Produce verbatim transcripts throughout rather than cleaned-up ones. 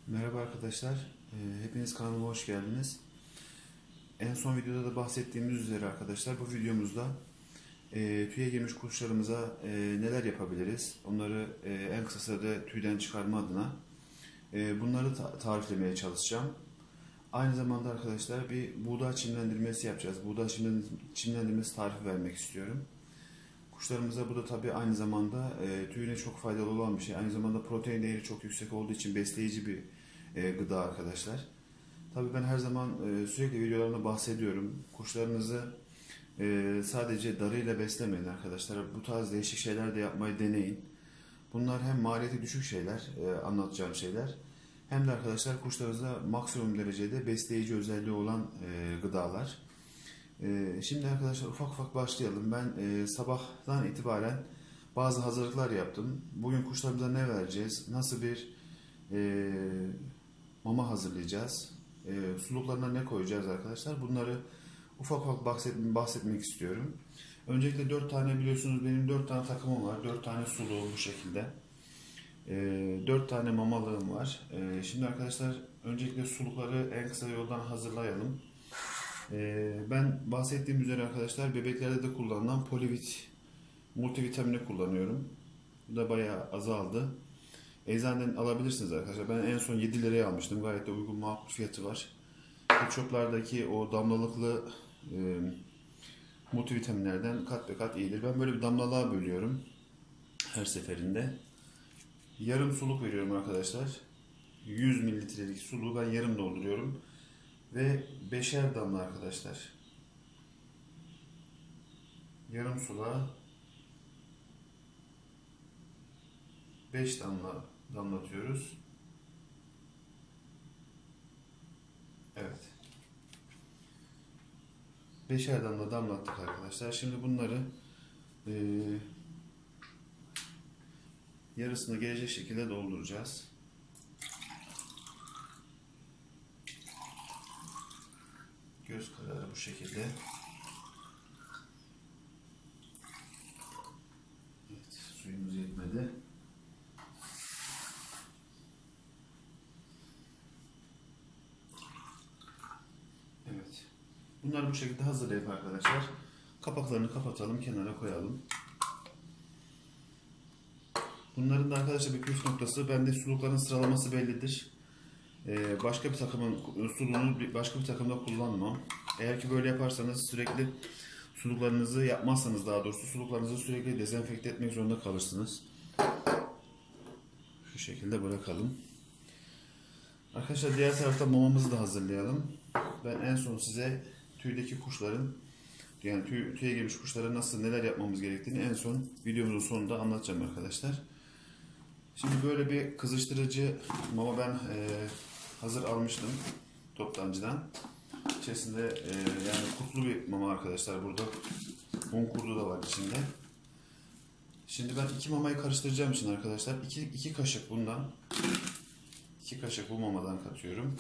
Merhaba arkadaşlar, Ee, hepiniz kanalıma hoş geldiniz. En son videoda da bahsettiğimiz üzere arkadaşlar bu videomuzda e, tüye girmiş kuşlarımıza e, neler yapabiliriz? Onları e, en kısa sürede tüyden çıkarma adına e, bunları ta tariflemeye çalışacağım. Aynı zamanda arkadaşlar bir buğday çimlendirmesi yapacağız. Buğday çimlendirmesi tarifi vermek istiyorum. Kuşlarımıza bu da tabii aynı zamanda e, tüyüne çok faydalı olan bir şey. Aynı zamanda protein değeri çok yüksek olduğu için besleyici bir e, gıda arkadaşlar. Tabii ben her zaman e, sürekli videolarımda bahsediyorum. Kuşlarınızı e, sadece darıyla beslemeyin arkadaşlar. Bu tarz değişik şeyler de yapmayı deneyin. Bunlar hem maliyeti düşük şeyler, e, anlatacağım şeyler. Hem de arkadaşlar kuşlarınıza maksimum derecede besleyici özelliği olan e, gıdalar. E, şimdi arkadaşlar ufak ufak başlayalım. Ben e, sabahtan itibaren bazı hazırlıklar yaptım. Bugün kuşlarımıza ne vereceğiz? Nasıl bir e, mama hazırlayacağız? E, suluklarına ne koyacağız arkadaşlar? Bunları ufak ufak bahsetmek, bahsetmek istiyorum. Öncelikle dört tane biliyorsunuz benim dört tane takımım var. dört tane suluğum bu şekilde. E, dört tane mamalığım var. E, şimdi arkadaşlar öncelikle sulukları en kısa yoldan hazırlayalım. E, ben bahsettiğim üzere arkadaşlar bebeklerde de kullanılan Polivit multivitamini kullanıyorum. Bu da bayağı azaldı. Eczaneden alabilirsiniz arkadaşlar. Ben en son yedi liraya almıştım. Gayet de uygun, makul fiyatı var. Pet shop'lardaki o damlalıklı e, multivitaminlerden kat be kat iyidir. Ben böyle bir damlalığa bölüyorum her seferinde. Yarım suluk veriyorum arkadaşlar. yüz mililitrelik suluğu ben yarım dolduruyorum. Ve beşer damla arkadaşlar. Yarım suluğa beş damla damlatıyoruz. Evet. Beşer damla damlattık arkadaşlar. Şimdi bunları e, yarısını gelecek şekilde dolduracağız. Göz kararı bu şekilde. Evet, suyumuz yetmedi. Evet. Bunları bu şekilde hazırlayıp arkadaşlar kapaklarını kapatalım, kenara koyalım. Bunların da arkadaşlar bir püf noktası, bende sulukların sıralaması bellidir. Ee, başka bir takımın suluğunu başka bir takımda kullanmam. Eğer ki böyle yaparsanız sürekli suluklarınızı yapmazsanız daha doğrusu suluklarınızı sürekli dezenfekte etmek zorunda kalırsınız. Şu şekilde bırakalım. Arkadaşlar diğer tarafta mamamızı da hazırlayalım. Ben en son size tüydeki kuşların yani tüy, tüye girmiş kuşlara nasıl neler yapmamız gerektiğini en son videomuzun sonunda anlatacağım arkadaşlar. Şimdi böyle bir kızıştırıcı mama ben e, hazır almıştım toptancıdan. İçerisinde e, yani kurtlu bir mama arkadaşlar, burada un kurdu da var içinde. Şimdi ben iki mamayı karıştıracağım için arkadaşlar iki, iki kaşık bundan iki kaşık bu mamadan katıyorum.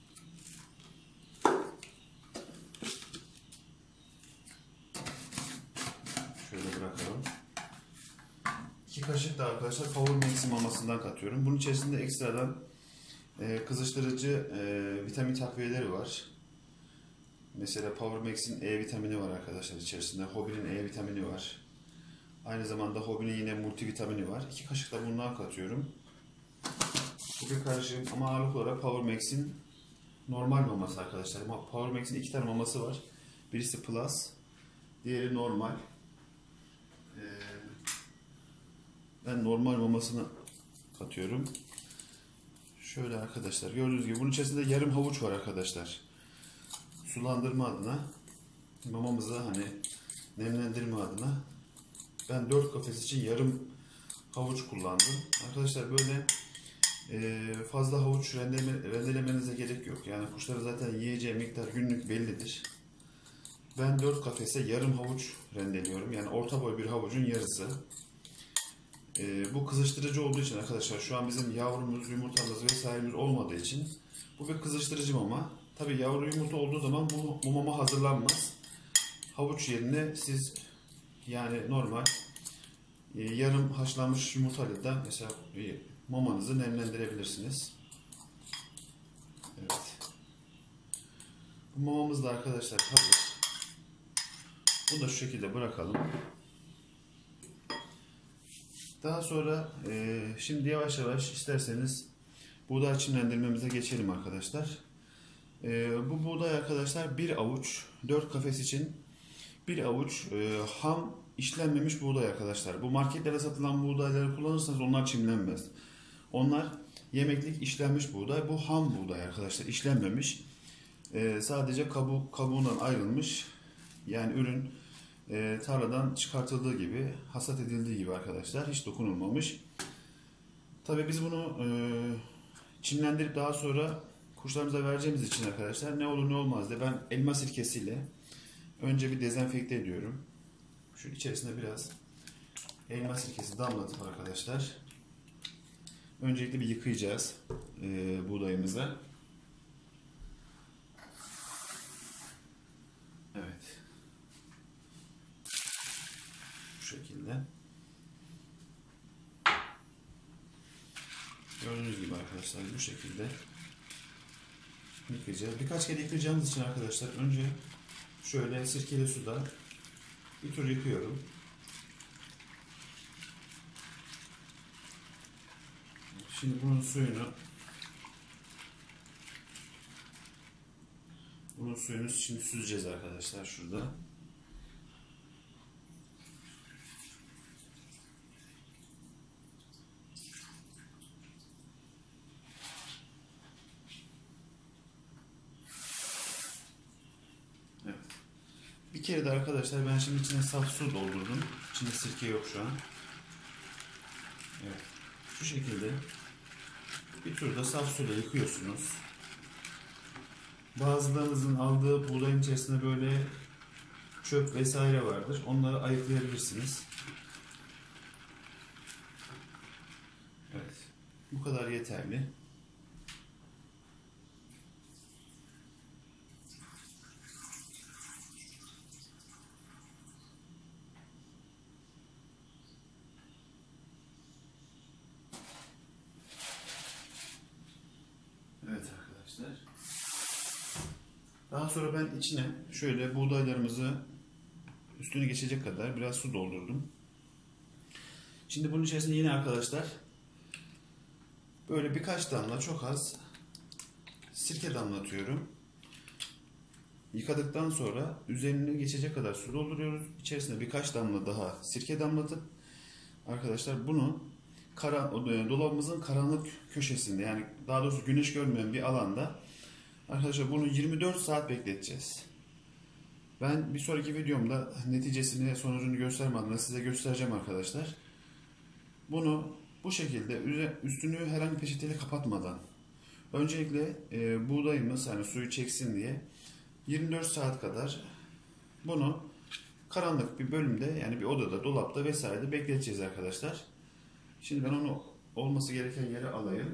Şöyle bırakalım. iki kaşık da arkadaşlar Power Max'in mamasından katıyorum. Bunun içerisinde ekstradan e, kızıştırıcı e, vitamin takviyeleri var. Mesela Power Max'in E vitamini var arkadaşlar içerisinde. Hobby'nin E vitamini var. Aynı zamanda Hobby'nin yine multivitamini var. iki kaşık da bundan katıyorum. Bu bir karışım ama ağırlık olarak Power Max'in normal maması arkadaşlar. Power Max'in iki tane maması var. Birisi Plus, diğeri normal. Ee, ben normal mamasını katıyorum. Şöyle arkadaşlar gördüğünüz gibi bunun içerisinde yarım havuç var arkadaşlar. Sulandırma adına, mamamızı hani nemlendirme adına ben dört kafes için yarım havuç kullandım. Arkadaşlar böyle e, fazla havuç rendeleme, rendelemenize gerek yok. Yani kuşların zaten yiyeceği miktar günlük bellidir. Ben dört kafese yarım havuç rendeliyorum. Yani orta boy bir havucun yarısı. E, bu kızıştırıcı olduğu için arkadaşlar şu an bizim yavrumuz, yumurtamız vesairemiz olmadığı için bu bir kızıştırıcı mama. Tabi yavru yumurta olduğu zaman bu, bu mama hazırlanmaz. Havuç yerine siz yani normal e, yarım haşlanmış yumurtayla da mesela e, mamanızı nemlendirebilirsiniz. Evet. Bu mamamız da arkadaşlar hazır. Bunu da şu şekilde bırakalım. Daha sonra e, şimdi yavaş yavaş isterseniz buğday çimlendirmemize geçelim arkadaşlar. E, bu buğday arkadaşlar bir avuç, dört kafes için bir avuç e, ham işlenmemiş buğday arkadaşlar. Bu marketlerde satılan buğdayları kullanırsanız onlar çimlenmez. Onlar yemeklik işlenmiş buğday. Bu ham buğday arkadaşlar, işlenmemiş. E, sadece kabuğ, kabuğundan ayrılmış. Yani ürün e, tarladan çıkartıldığı gibi, hasat edildiği gibi arkadaşlar. Hiç dokunulmamış. Tabii biz bunu e, çimlendirip daha sonra kuşlarımıza vereceğimiz için arkadaşlar ne olur ne olmaz diye ben elma sirkesiyle önce bir dezenfekte ediyorum. Şu içerisine biraz elma sirkesi damlatıp arkadaşlar öncelikle bir yıkayacağız e, buğdayımızı. Evet. Bu şekilde. Gördüğünüz gibi arkadaşlar bu şekilde yıkayacağız. Birkaç kere yıkayacağımız için arkadaşlar önce şöyle sirkeli suda bir tur yıkıyorum. Şimdi bunun suyunu bunun suyunu şimdi süzeceğiz arkadaşlar şurada. Evet. Bir kere de arkadaşlar ben şimdi içine saf su doldurdum. İçinde sirke yok şu an. Evet. Şu şekilde bir turda saf suyla yıkıyorsunuz. Bazılarınızın aldığı buğdayın içerisinde böyle çöp vesaire vardır. Onları ayıklayabilirsiniz. Evet. Bu kadar yeterli. Evet arkadaşlar. Daha sonra ben içine şöyle buğdaylarımızı üstüne geçecek kadar biraz su doldurdum. Şimdi bunun içerisine yine arkadaşlar böyle birkaç damla çok az sirke damlatıyorum. Yıkadıktan sonra üzerine geçecek kadar su dolduruyoruz. İçerisine birkaç damla daha sirke damlatıp arkadaşlar bunu kara, dolabımızın karanlık köşesinde, yani daha doğrusu güneş görmeyen bir alanda arkadaşlar bunu yirmi dört saat bekleteceğiz. Ben bir sonraki videomda neticesini, sonucunu gösterme adına size göstereceğim arkadaşlar. Bunu bu şekilde üstünü herhangi bir peçeteyle kapatmadan öncelikle e, buğdayımız hani suyu çeksin diye yirmi dört saat kadar bunu karanlık bir bölümde, yani bir odada, dolapta vesairede bekleteceğiz arkadaşlar. Şimdi ben onu olması gereken yere alayım.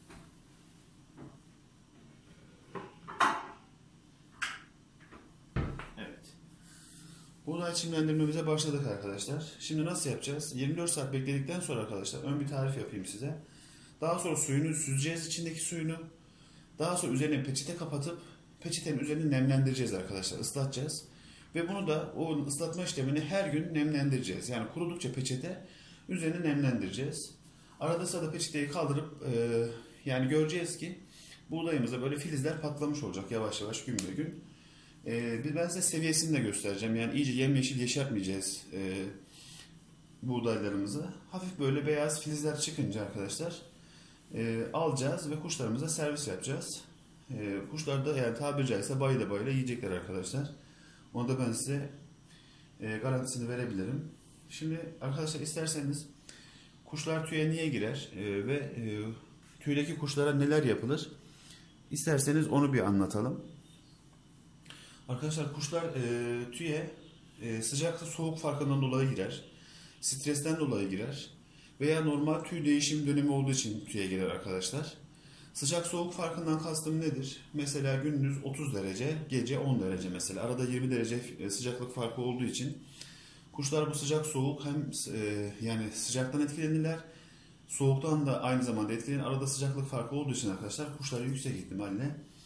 Evet. Buğday çimlendirmemize başladık arkadaşlar. Şimdi nasıl yapacağız? yirmi dört saat bekledikten sonra arkadaşlar ön bir tarif yapayım size. Daha sonra suyunu süzeceğiz, içindeki suyunu. Daha sonra üzerine peçete kapatıp peçetenin üzerini nemlendireceğiz arkadaşlar, ıslatacağız. Ve bunu da o ıslatma işlemini her gün nemlendireceğiz. Yani kurudukça peçete üzerini nemlendireceğiz. Arada sırada peçeteyi kaldırıp e, yani göreceğiz ki buğdayımızda böyle filizler patlamış olacak yavaş yavaş gün be gün. E, ben size seviyesini de göstereceğim. Yani iyice yemyeşil yeşertmeyeceğiz e, buğdaylarımızı. Hafif böyle beyaz filizler çıkınca arkadaşlar e, alacağız ve kuşlarımıza servis yapacağız. E, kuşlar da yani tabiri caizse bayıla bayıla yiyecekler arkadaşlar. Onu da ben size e, garantisini verebilirim. Şimdi arkadaşlar isterseniz kuşlar tüye niye girer e, ve e, tüydeki kuşlara neler yapılır? İsterseniz onu bir anlatalım. Arkadaşlar kuşlar e, tüye e, sıcaklık soğuk farkından dolayı girer. Stresten dolayı girer. Veya normal tüy değişim dönemi olduğu için tüye girer arkadaşlar. Sıcak soğuk farkından kastım nedir? Mesela gündüz otuz derece, gece on derece mesela. Arada yirmi derece sıcaklık farkı olduğu için kuşlar bu sıcak soğuk hem e, yani sıcaktan etkilenirler, soğuktan da aynı zamanda etkilenir. Arada sıcaklık farkı olduğu için arkadaşlar kuşlar yüksek ihtimalle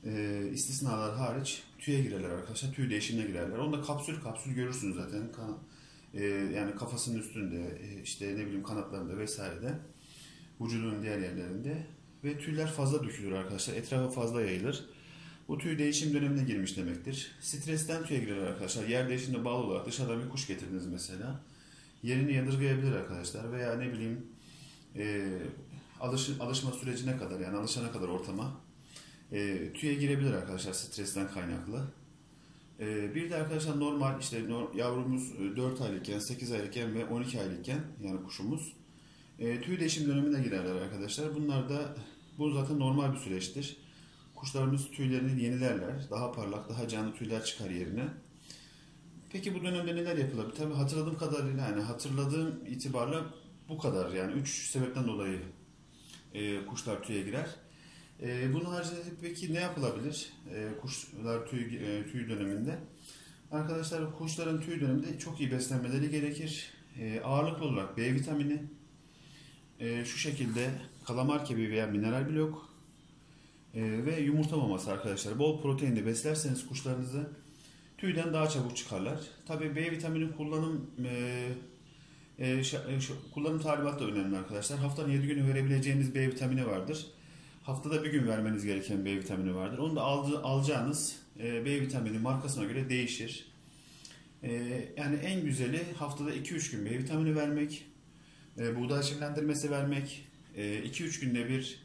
e, istisnalar hariç tüye girerler arkadaşlar. Tüy değişimine girerler. Onda kapsül kapsül görürsünüz zaten. Kan, e, yani kafasının üstünde, e, işte ne bileyim kanatlarında vesairede, vücudunun diğer yerlerinde ve tüyler fazla dökülür arkadaşlar. Etrafa fazla yayılır. Bu tüy değişim dönemine girmiş demektir. Stresten tüye girer arkadaşlar. Yer değişimine bağlı olarak dışarıdan bir kuş getirdiniz mesela. Yerini yadırgayabilir arkadaşlar veya ne bileyim e, alış, alışma sürecine kadar, yani alışana kadar ortama e, tüye girebilir arkadaşlar stresten kaynaklı. E, bir de arkadaşlar normal işte yavrumuz dört aylıkken, sekiz aylıkken ve on iki aylıkken, yani kuşumuz e, tüy değişim dönemine girerler arkadaşlar. Bunlar da, bu zaten normal bir süreçtir. Kuşlarımız tüylerini yenilerler. Daha parlak, daha canlı tüyler çıkar yerine. Peki bu dönemde neler yapılabilir? Tabii hatırladığım kadarıyla, yani hatırladığım itibarla bu kadar. Yani üç sebepten dolayı e, kuşlar tüye girer. E, bunun haricinde peki ne yapılabilir e, kuşlar tüy, e, tüy döneminde? Arkadaşlar kuşların tüy döneminde çok iyi beslenmeleri gerekir. E, ağırlıklı olarak B vitamini, e, şu şekilde kalamar kebi veya mineral blok, Ee, ve yumurta maması arkadaşlar. Bol proteinli beslerseniz kuşlarınızı tüyden daha çabuk çıkarlar. Tabii B vitamini kullanım e, e, ş, e, şu, kullanım talimatı da önemli arkadaşlar. Haftanın yedi günü verebileceğiniz B vitamini vardır. Haftada bir gün vermeniz gereken B vitamini vardır. Onu da aldı, alacağınız e, B vitamini markasına göre değişir. E, yani en güzeli haftada iki üç gün B vitamini vermek, e, buğday çimlendirmesi vermek, e, iki üç günde bir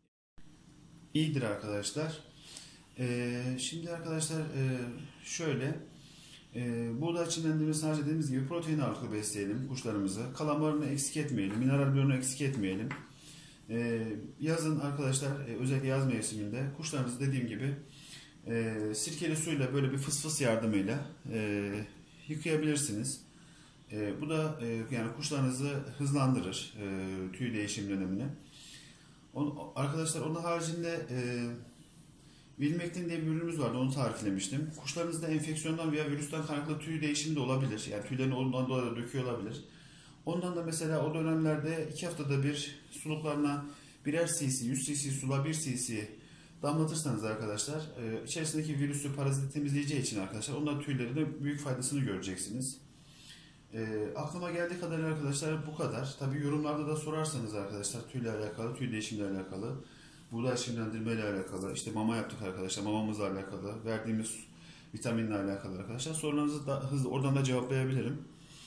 iyidir arkadaşlar. Ee, şimdi arkadaşlar e, şöyle e, buğday çimlendirmesini harcadığımız gibi protein ağırlıklı besleyelim kuşlarımızı. Kalamarını eksik etmeyelim. Mineral bloğunu eksik etmeyelim. E, yazın arkadaşlar, e, özellikle yaz mevsiminde kuşlarımızı dediğim gibi e, sirkeli suyla böyle bir fıs fıs yardımıyla e, yıkayabilirsiniz. E, bu da e, yani kuşlarınızı hızlandırır e, tüy değişim dönemini. On, arkadaşlar onun haricinde e, Vilmektin diye bir ürünümüz vardı, onu tariflemiştim. Kuşlarınızda enfeksiyondan veya virüsten kaynaklı tüy değişimi de olabilir. Yani tüylerini ondan dolayı da döküyor olabilir. Ondan da mesela o dönemlerde iki haftada bir suluklarına birer cc, yüz cc sula bir cc damlatırsanız arkadaşlar e, içerisindeki virüsü, paraziti temizleyeceği için arkadaşlar onların tüylerinde büyük faydasını göreceksiniz. E, aklıma geldiği kadarıyla arkadaşlar bu kadar. Tabii yorumlarda da sorarsanız arkadaşlar tüyle alakalı, tüy değişimle alakalı, buğday çimlendirme ile alakalı, işte mama yaptık arkadaşlar, mamamızla alakalı, verdiğimiz vitaminle alakalı arkadaşlar sorularınızı da hızlı oradan da cevaplayabilirim.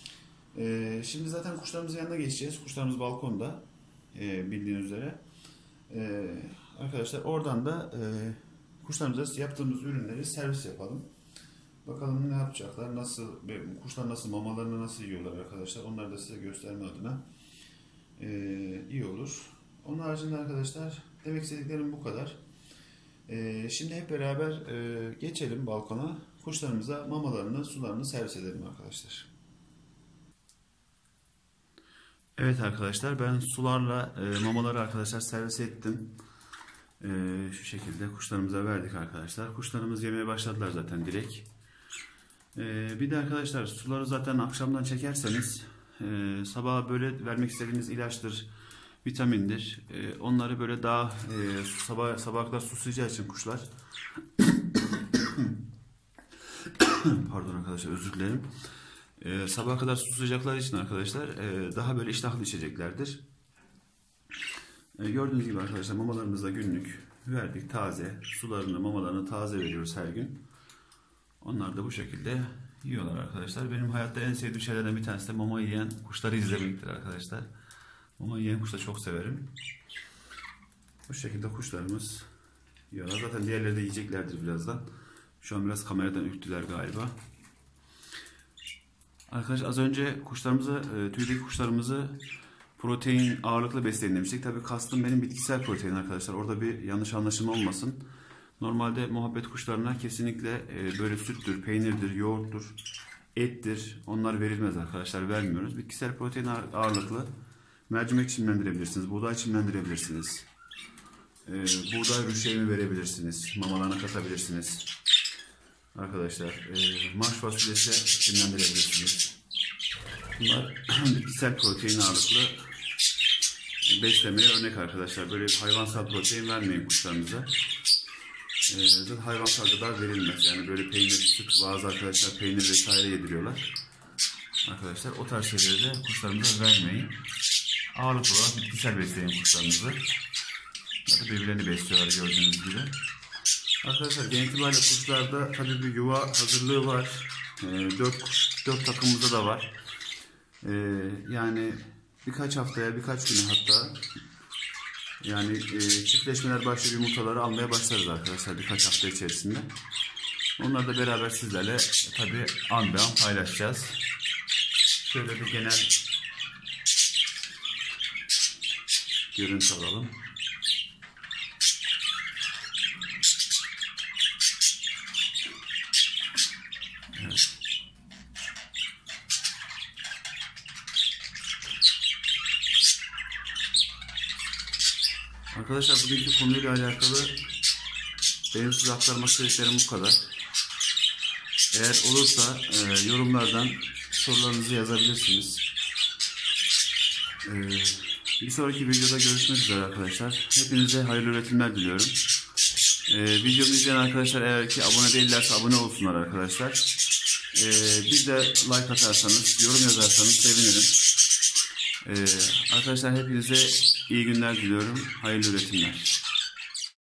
E, şimdi zaten kuşlarımızın yanına geçeceğiz. Kuşlarımız balkonda e, bildiğiniz üzere. E, arkadaşlar oradan da e, kuşlarımıza yaptığımız ürünleri servis yapalım. Bakalım ne yapacaklar, nasıl, kuşlar nasıl, mamalarını nasıl yiyorlar arkadaşlar. Onları da size gösterme adına ee, iyi olur. Onun haricinde arkadaşlar demek istediklerim bu kadar. Ee, şimdi hep beraber e, geçelim balkona. Kuşlarımıza mamalarını, sularını servis edelim arkadaşlar. Evet arkadaşlar, ben sularla e, mamaları arkadaşlar servis ettim. E, şu şekilde kuşlarımıza verdik arkadaşlar. Kuşlarımız yemeye başladılar zaten direkt. Ee, bir de arkadaşlar suları zaten akşamdan çekerseniz e, sabah böyle vermek istediğiniz ilaçtır, vitamindir. E, onları böyle daha e, sabah sabah kadar susayacağı için kuşlar pardon arkadaşlar, özür dilerim. E, sabaha kadar susayacakları için arkadaşlar e, daha böyle iştahlı içeceklerdir. E, gördüğünüz gibi arkadaşlar mamalarımızda günlük verdik, taze sularını, mamalarını taze veriyoruz her gün. Onlar da bu şekilde yiyorlar arkadaşlar. Benim hayatta en sevdiğim şeylerden bir tanesi de mama yiyen kuşları izlemektir arkadaşlar. Mama yiyen kuşları çok severim. Bu şekilde kuşlarımız yiyorlar. Zaten diğerleri de yiyeceklerdir birazdan. Şu an biraz kameradan ürktüler galiba. Arkadaşlar az önce kuşlarımızı, tüydeki kuşlarımızı protein ağırlıklı besleyin demiştik. Tabii kastım benim bitkisel protein arkadaşlar. Orada bir yanlış anlaşılma olmasın. Normalde muhabbet kuşlarına kesinlikle e, böyle süttür, peynirdir, yoğurttur, ettir. Onlar verilmez arkadaşlar, vermiyoruz. Bitkisel protein ağırlıklı mercimek çimlendirebilirsiniz, buğday çimlendirebilirsiniz. E, buğday rüşeğimi verebilirsiniz, mamalarına katabilirsiniz. Arkadaşlar e, marş fasulyesi çimlendirebilirsiniz. Bunlar bitkisel protein ağırlıklı beslemeye örnek arkadaşlar. Böyle hayvansal protein vermeyin kuşlarınıza. e, hayvansal gıda verilmez. Yani böyle peynir, süt, bazı arkadaşlar peynir vesaire yediriyorlar. Arkadaşlar o tarz şeyleri de kuşlarımıza vermeyin. Ağırlıklı olarak bitkisel besleyin kuşlarınızı. Ya da birbirlerini besliyorlar gördüğünüz gibi. Arkadaşlar genel itibariyle kuşlarda tabii bir yuva hazırlığı var. E, dört kuş, dört takımımızda da var. E, yani birkaç haftaya, birkaç güne hatta yani e, çiftleşmeler başlıyor, yumurtaları almaya başlarız arkadaşlar birkaç hafta içerisinde. Onları da beraber sizlerle tabii an be an paylaşacağız. Şöyle bir genel görüntü alalım. Evet. Arkadaşlar bugünkü konuyla alakalı benim size aktarmak istediklerim bu kadar. Eğer olursa e, yorumlardan sorularınızı yazabilirsiniz. E, bir sonraki videoda görüşmek üzere arkadaşlar. Hepinize hayırlı üretimler diliyorum. E, videomu izleyen arkadaşlar eğer ki abone değillerse abone olsunlar arkadaşlar. E, bir de like atarsanız, yorum yazarsanız sevinirim. E, arkadaşlar hepinize iyi günler diliyorum. Hayırlı üretimler.